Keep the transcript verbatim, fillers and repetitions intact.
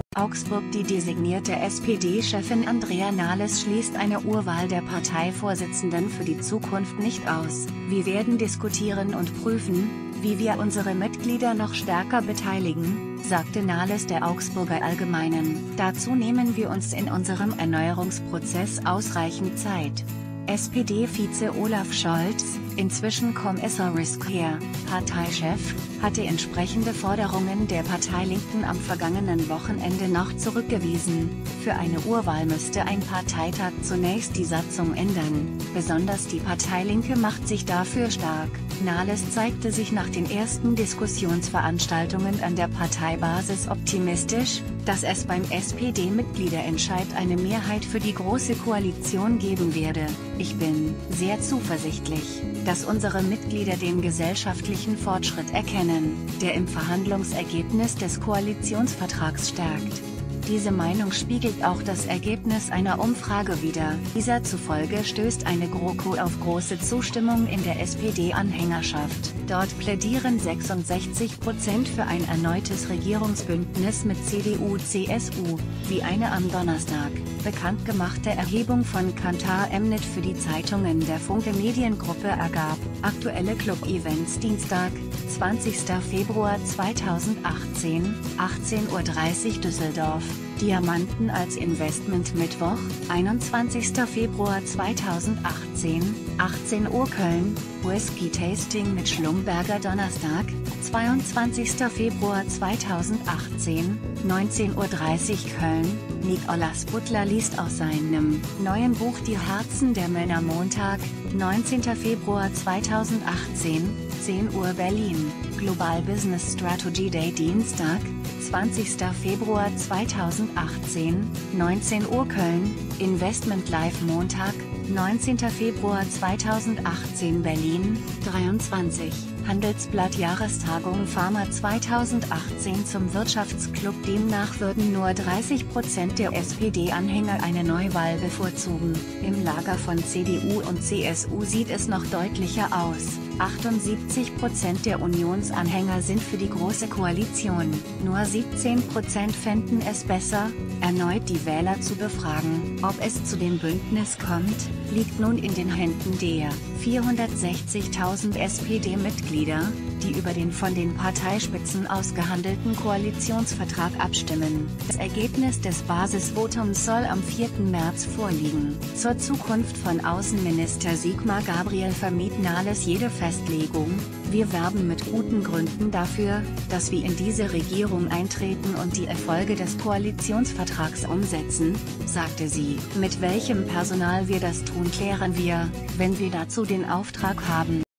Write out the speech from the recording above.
Augsburg. Die designierte S P D-Chefin Andrea Nahles schließt eine Urwahl der Parteivorsitzenden für die Zukunft nicht aus. Wir werden diskutieren und prüfen, wie wir unsere Mitglieder noch stärker beteiligen, sagte Nahles der Augsburger Allgemeinen. Dazu nehmen wir uns in unserem Erneuerungsprozess ausreichend Zeit. S P D-Vize Olaf Scholz, inzwischen Kommissarischherr, Parteichef, hatte entsprechende Forderungen der Parteilinken am vergangenen Wochenende noch zurückgewiesen. Für eine Urwahl müsste ein Parteitag zunächst die Satzung ändern. Besonders die Parteilinke macht sich dafür stark. Nahles zeigte sich nach den ersten Diskussionsveranstaltungen an der Parteibasis optimistisch, dass es beim S P D-Mitgliederentscheid eine Mehrheit für die Große Koalition geben werde. Ich bin sehr zuversichtlich, dass unsere Mitglieder den gesellschaftlichen Fortschritt erkennen, der im Verhandlungsergebnis des Koalitionsvertrags stärkt. Diese Meinung spiegelt auch das Ergebnis einer Umfrage wider. Dieser zufolge stößt eine GroKo auf große Zustimmung in der S P D-Anhängerschaft. Dort plädieren sechsundsechzig Prozent für ein erneutes Regierungsbündnis mit C D U C S U, wie eine am Donnerstag bekannt gemachte Erhebung von Kantar Emnet für die Zeitungen der Funke Mediengruppe ergab. Aktuelle Club-Events Dienstag, zwanzigster Februar zweitausendachtzehn, achtzehn Uhr dreißig Düsseldorf. Diamanten als Investment Mittwoch, einundzwanzigster Februar zweitausendachtzehn, achtzehn Uhr Köln, Whisky-Tasting mit Schlumberger Donnerstag, zweiundzwanzigster Februar zweitausendachtzehn, neunzehn Uhr dreißig Köln, Nicolas Butler liest aus seinem neuen Buch Die Herzen der Männer Montag, neunzehnter Februar zweitausendachtzehn, zehn Uhr Berlin, Global Business Strategy Day Dienstag, zwanzigster Februar zweitausendachtzehn, neunzehn Uhr Köln, Investment Live Montag, neunzehnter Februar zweitausendachtzehn Berlin, dreiundzwanzig, Handelsblatt Jahrestagung Pharma zweitausendachtzehn zum Wirtschaftsclub. Demnach würden nur dreißig Prozent der S P D-Anhänger eine Neuwahl bevorzugen. Im Lager von C D U und C S U sieht es noch deutlicher aus. achtundsiebzig Prozent der Unionsanhänger sind für die Große Koalition. Nur siebzehn Prozent fänden es besser, erneut die Wähler zu befragen. Ob es zu dem Bündnis kommt, liegt nun in den Händen der vierhundertsechzigtausend S P D-Mitglieder, die über den von den Parteispitzen ausgehandelten Koalitionsvertrag abstimmen. Das Ergebnis des Basisvotums soll am vierten März vorliegen. Zur Zukunft von Außenminister Sigmar Gabriel vermied Nahles jede Festlegung. Wir werben mit guten Gründen dafür, dass wir in diese Regierung eintreten und die Erfolge des Koalitionsvertrags umsetzen, sagte sie. Mit welchem Personal wir das tun, klären wir, wenn wir dazu den Auftrag haben.